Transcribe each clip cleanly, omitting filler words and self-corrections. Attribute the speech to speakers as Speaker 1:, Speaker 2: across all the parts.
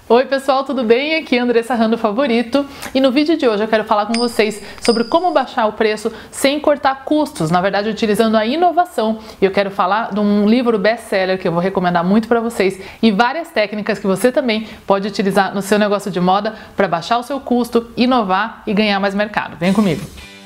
Speaker 1: Oi pessoal, tudo bem? Aqui é Andressa Rando Favorito e no vídeo de hoje eu quero falar com vocês sobre como baixar o preço sem cortar custos, na verdade utilizando a inovação. E eu quero falar de um livro best-seller que eu vou recomendar muito para vocês e várias técnicas que você também pode utilizar no seu negócio de moda para baixar o seu custo, inovar e ganhar mais mercado. Vem comigo!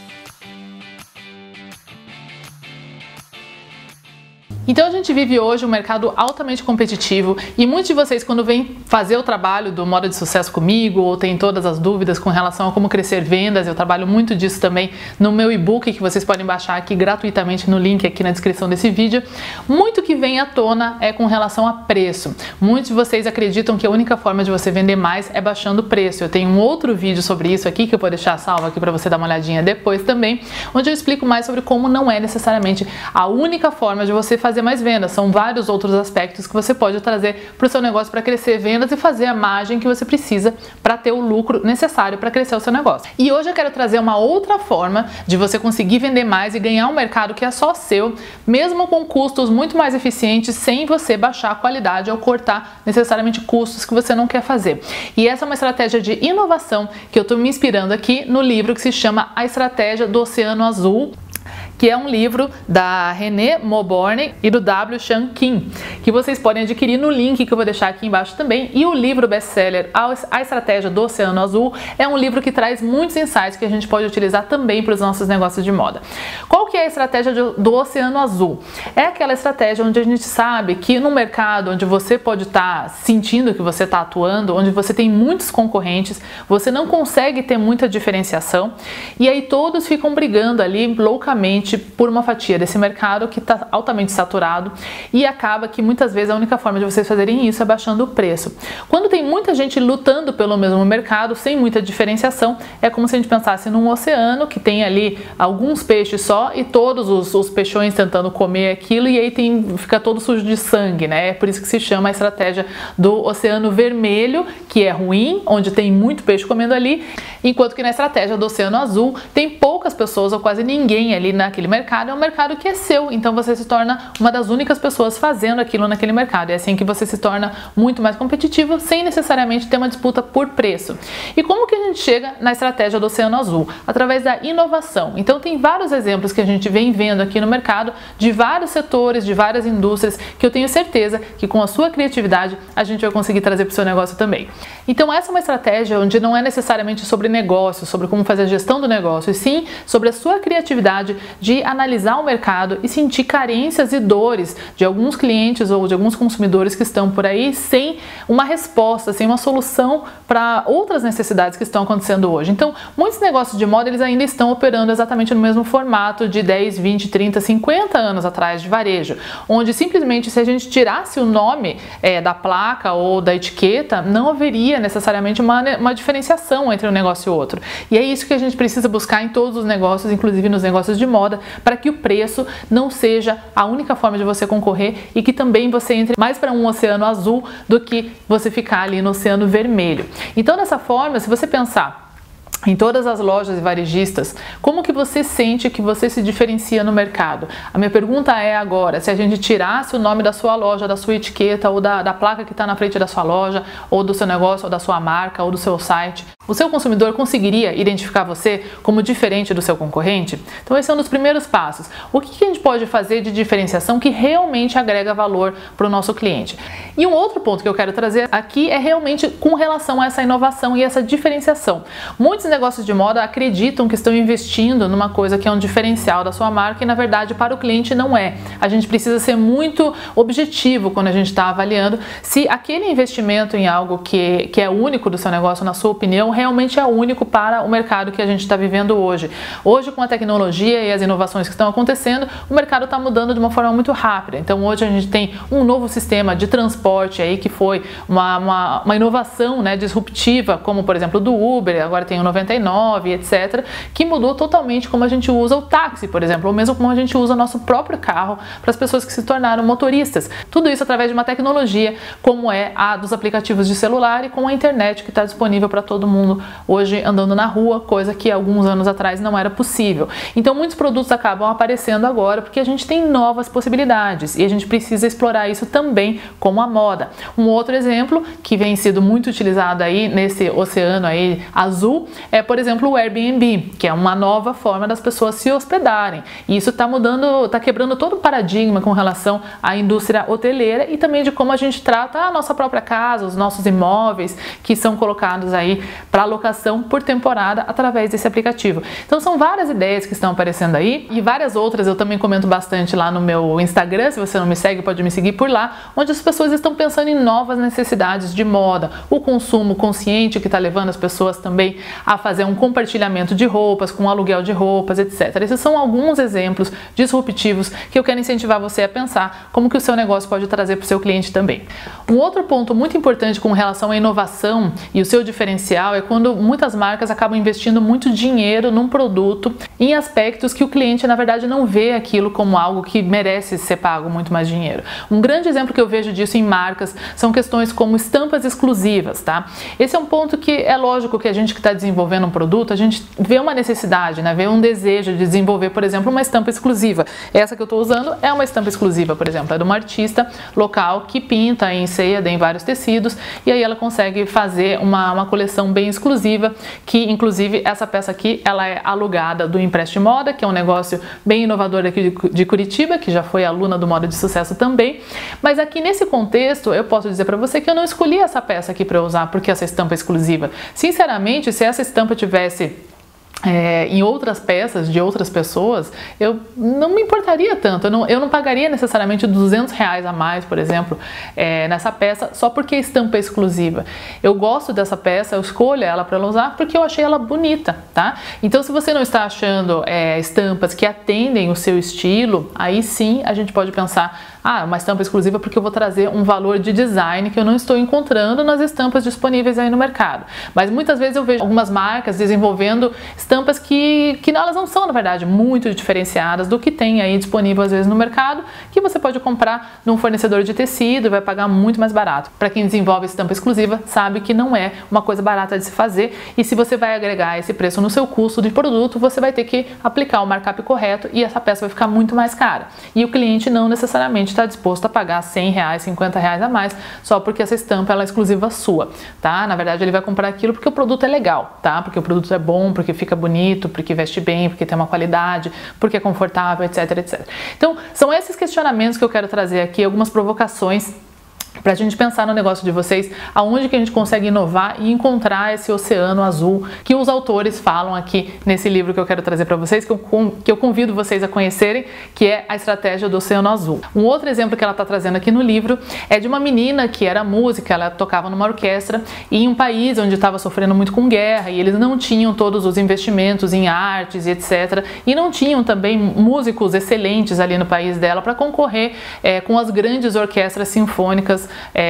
Speaker 1: Então a gente vive hoje um mercado altamente competitivo e muitos de vocês, quando vêm fazer o trabalho do Moda de Sucesso comigo ou tem todas as dúvidas com relação a como crescer vendas, eu trabalho muito disso também no meu e-book que vocês podem baixar aqui gratuitamente no link aqui na descrição desse vídeo. Muito que vem à tona é com relação a preço. Muitos de vocês acreditam que a única forma de você vender mais é baixando o preço. Eu tenho um outro vídeo sobre isso aqui que eu vou deixar salvo aqui para você dar uma olhadinha depois também, onde eu explico mais sobre como não é necessariamente a única forma de você fazer mais vendas, são vários outros aspectos que você pode trazer para o seu negócio para crescer vendas e fazer a margem que você precisa para ter o lucro necessário para crescer o seu negócio. E hoje eu quero trazer uma outra forma de você conseguir vender mais e ganhar um mercado que é só seu, mesmo com custos muito mais eficientes, sem você baixar a qualidade ou cortar necessariamente custos que você não quer fazer. E essa é uma estratégia de inovação que eu estou me inspirando aqui no livro que se chama A Estratégia do Oceano Azul, que é um livro da René Mauborgne e do W. Chan Kim, que vocês podem adquirir no link que eu vou deixar aqui embaixo também. E o livro best-seller A Estratégia do Oceano Azul é um livro que traz muitos insights que a gente pode utilizar também para os nossos negócios de moda. Qual que é a estratégia do Oceano Azul? É aquela estratégia onde a gente sabe que no mercado onde você pode estar sentindo que você está atuando, onde você tem muitos concorrentes, você não consegue ter muita diferenciação e aí todos ficam brigando ali loucamente por uma fatia desse mercado que está altamente saturado e acaba que muitas vezes a única forma de vocês fazerem isso é baixando o preço. Quando tem muita gente lutando pelo mesmo mercado, sem muita diferenciação, é como se a gente pensasse num oceano que tem ali alguns peixes só e todos os peixões tentando comer aquilo e aí fica todo sujo de sangue, né? É por isso que se chama a estratégia do Oceano Vermelho, que é ruim, onde tem muito peixe comendo ali, enquanto que na estratégia do Oceano Azul tem poucas pessoas ou quase ninguém ali naquele mercado, é um mercado que é seu, então você se torna uma das únicas pessoas fazendo aquilo naquele mercado. É assim que você se torna muito mais competitivo, sem necessariamente ter uma disputa por preço. E como que a gente chega na estratégia do Oceano Azul? Através da inovação. Então tem vários exemplos que a gente vem vendo aqui no mercado, de vários setores, de várias indústrias, que eu tenho certeza que com a sua criatividade a gente vai conseguir trazer para o seu negócio também. Então essa é uma estratégia onde não é necessariamente sobre negócio, sobre como fazer a gestão do negócio, e sim sobre a sua criatividade de analisar o mercado e sentir carências e dores de alguns clientes ou de alguns consumidores que estão por aí sem uma resposta, sem uma solução para outras necessidades que estão acontecendo hoje. Então, muitos negócios de moda eles ainda estão operando exatamente no mesmo formato de 10, 20, 30, 50 anos atrás de varejo, onde simplesmente se a gente tirasse o nome da placa ou da etiqueta, não haveria necessariamente uma diferenciação entre um negócio e outro. E é isso que a gente precisa buscar em todos os negócios, inclusive nos negócios de moda, para que o preço não seja a única forma de você concorrer e que também você entre mais para um oceano azul do que você ficar ali no oceano vermelho. Então, dessa forma, se você pensar em todas as lojas e varejistas, como que você sente que você se diferencia no mercado? A minha pergunta é agora, se a gente tirasse o nome da sua loja, da sua etiqueta ou da placa que está na frente da sua loja, ou do seu negócio, ou da sua marca, ou do seu site, o seu consumidor conseguiria identificar você como diferente do seu concorrente? Então esse é um dos primeiros passos. O que a gente pode fazer de diferenciação que realmente agrega valor para o nosso cliente? E um outro ponto que eu quero trazer aqui é realmente com relação a essa inovação e essa diferenciação. Muitos negócios de moda acreditam que estão investindo numa coisa que é um diferencial da sua marca e na verdade para o cliente não é. A gente precisa ser muito objetivo quando a gente está avaliando se aquele investimento em algo que é único do seu negócio, na sua opinião, realmente é único para o mercado que a gente está vivendo hoje. Hoje, com a tecnologia e as inovações que estão acontecendo, o mercado está mudando de uma forma muito rápida. Então hoje a gente tem um novo sistema de transporte aí que foi uma inovação, né, disruptiva, como por exemplo do Uber, agora tem o 99, etc., que mudou totalmente como a gente usa o táxi, por exemplo, ou mesmo como a gente usa o nosso próprio carro para as pessoas que se tornaram motoristas. Tudo isso através de uma tecnologia como é a dos aplicativos de celular e com a internet que está disponível para todo mundo mundo hoje andando na rua, coisa que alguns anos atrás não era possível. Então muitos produtos acabam aparecendo agora porque a gente tem novas possibilidades e a gente precisa explorar isso também como a moda. Um outro exemplo que vem sido muito utilizado aí nesse oceano aí azul é, por exemplo, o Airbnb, que é uma nova forma das pessoas se hospedarem. E isso está mudando, está quebrando todo o paradigma com relação à indústria hoteleira e também de como a gente trata a nossa própria casa, os nossos imóveis que são colocados aí para locação por temporada através desse aplicativo. Então são várias ideias que estão aparecendo aí e várias outras eu também comento bastante lá no meu Instagram. Se você não me segue, pode me seguir por lá, onde as pessoas estão pensando em novas necessidades de moda, o consumo consciente que está levando as pessoas também a fazer um compartilhamento de roupas, com aluguel de roupas, etc. Esses são alguns exemplos disruptivos que eu quero incentivar você a pensar como que o seu negócio pode trazer para o seu cliente também. Um outro ponto muito importante com relação à inovação e o seu diferencial é quando muitas marcas acabam investindo muito dinheiro num produto em aspectos que o cliente na verdade não vê aquilo como algo que merece ser pago muito mais dinheiro. Um grande exemplo que eu vejo disso em marcas são questões como estampas exclusivas, tá? Esse é um ponto que é lógico que a gente que está desenvolvendo um produto, a gente vê uma necessidade, né? Vê um desejo de desenvolver, por exemplo, uma estampa exclusiva. Essa que eu estou usando é uma estampa exclusiva, por exemplo, é de uma artista local que pinta em ceia, em vários tecidos, e aí ela consegue fazer uma coleção bem exclusiva, que inclusive essa peça aqui, ela é alugada do Empreste Moda, que é um negócio bem inovador aqui de Curitiba, que já foi aluna do Moda de Sucesso também. Mas aqui nesse contexto, eu posso dizer para você que eu não escolhi essa peça aqui para usar porque essa estampa é exclusiva. Sinceramente, se essa estampa tivesse em outras peças de outras pessoas, eu não me importaria tanto, eu não pagaria necessariamente R$200 a mais, por exemplo, nessa peça só porque a estampa é exclusiva. Eu gosto dessa peça, eu escolho ela para usar porque eu achei ela bonita, tá? Então se você não está achando estampas que atendem o seu estilo, aí sim a gente pode pensar, uma estampa exclusiva porque eu vou trazer um valor de design que eu não estou encontrando nas estampas disponíveis aí no mercado. Mas muitas vezes eu vejo algumas marcas desenvolvendo estampas que elas não são, na verdade, muito diferenciadas do que tem aí disponível às vezes no mercado, que você pode comprar num fornecedor de tecido e vai pagar muito mais barato. Para quem desenvolve estampa exclusiva, sabe que não é uma coisa barata de se fazer e se você vai agregar esse preço no seu custo de produto, você vai ter que aplicar o markup correto e essa peça vai ficar muito mais cara. E o cliente não necessariamente está disposto a pagar R$100, R$50 a mais só porque essa estampa ela é exclusiva sua, tá? Na verdade, ele vai comprar aquilo porque o produto é legal, tá? Porque o produto é bom, porque fica bonito, porque veste bem, porque tem uma qualidade, porque é confortável, etc, etc. Então, são esses questionamentos que eu quero trazer aqui, algumas provocações para a gente pensar no negócio de vocês, aonde que a gente consegue inovar e encontrar esse oceano azul que os autores falam aqui nesse livro que eu quero trazer para vocês, que eu convido vocês a conhecerem, que é a estratégia do oceano azul. Um outro exemplo que ela está trazendo aqui no livro é de uma menina que era música, ela tocava numa orquestra em um país onde estava sofrendo muito com guerra e eles não tinham todos os investimentos em artes e etc. E não tinham também músicos excelentes ali no país dela para concorrer com as grandes orquestras sinfônicas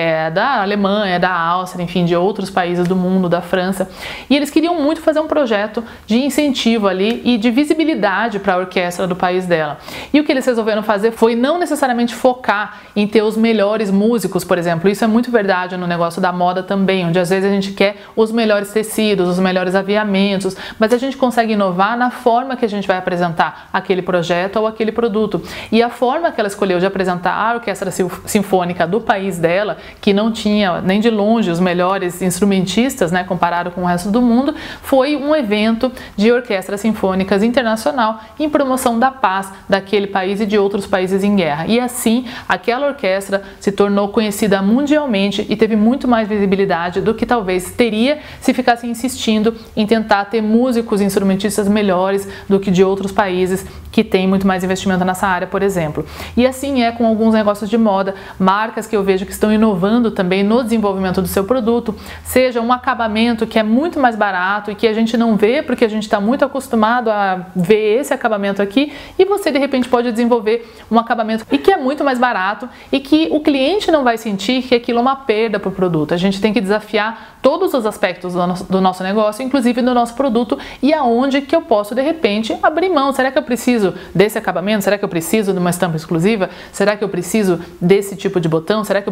Speaker 1: da Alemanha, da Áustria, enfim, de outros países do mundo, da França. E eles queriam muito fazer um projeto de incentivo ali e de visibilidade para a orquestra do país dela. E o que eles resolveram fazer foi não necessariamente focar em ter os melhores músicos, por exemplo. Isso é muito verdade no negócio da moda também, onde às vezes a gente quer os melhores tecidos, os melhores aviamentos, mas a gente consegue inovar na forma que a gente vai apresentar aquele projeto ou aquele produto. E a forma que ela escolheu de apresentar a orquestra sinfônica do país dela, que não tinha nem de longe os melhores instrumentistas, né, comparado com o resto do mundo, foi um evento de orquestras sinfônicas internacional em promoção da paz daquele país e de outros países em guerra. E assim, aquela orquestra se tornou conhecida mundialmente e teve muito mais visibilidade do que talvez teria se ficasse insistindo em tentar ter músicos e instrumentistas melhores do que de outros países que têm muito mais investimento nessa área, por exemplo. E assim é com alguns negócios de moda, marcas que eu vejo que estão inovando também no desenvolvimento do seu produto, seja um acabamento que é muito mais barato e que a gente não vê porque a gente está muito acostumado a ver esse acabamento aqui, e você de repente pode desenvolver um acabamento e que é muito mais barato e que o cliente não vai sentir que aquilo é uma perda para o produto. A gente tem que desafiar todos os aspectos do nosso negócio, inclusive do nosso produto, e aonde que eu posso de repente abrir mão. Será que eu preciso desse acabamento? Será que eu preciso de uma estampa exclusiva? Será que eu preciso desse tipo de botão? Será que eu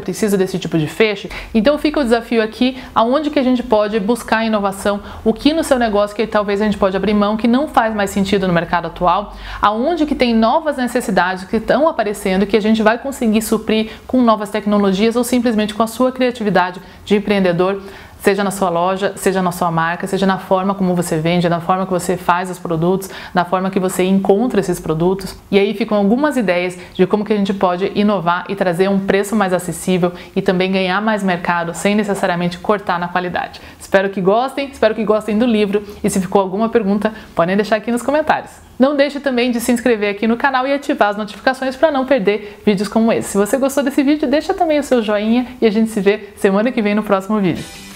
Speaker 1: precisa desse tipo de feixe. Então fica o desafio aqui, aonde que a gente pode buscar inovação, o que no seu negócio que talvez a gente pode abrir mão, que não faz mais sentido no mercado atual, aonde que tem novas necessidades que estão aparecendo, que a gente vai conseguir suprir com novas tecnologias ou simplesmente com a sua criatividade de empreendedor, seja na sua loja, seja na sua marca, seja na forma como você vende, na forma que você faz os produtos, na forma que você encontra esses produtos. E aí ficam algumas ideias de como que a gente pode inovar e trazer um preço mais acessível e também ganhar mais mercado sem necessariamente cortar na qualidade. Espero que gostem do livro, e se ficou alguma pergunta, podem deixar aqui nos comentários. Não deixe também de se inscrever aqui no canal e ativar as notificações para não perder vídeos como esse. Se você gostou desse vídeo, deixa também o seu joinha e a gente se vê semana que vem no próximo vídeo.